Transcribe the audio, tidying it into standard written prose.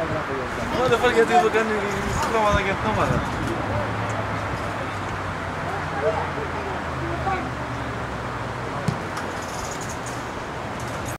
Μα δεν φάει γιατί εδώ κάνει χρώματα και χρώματα.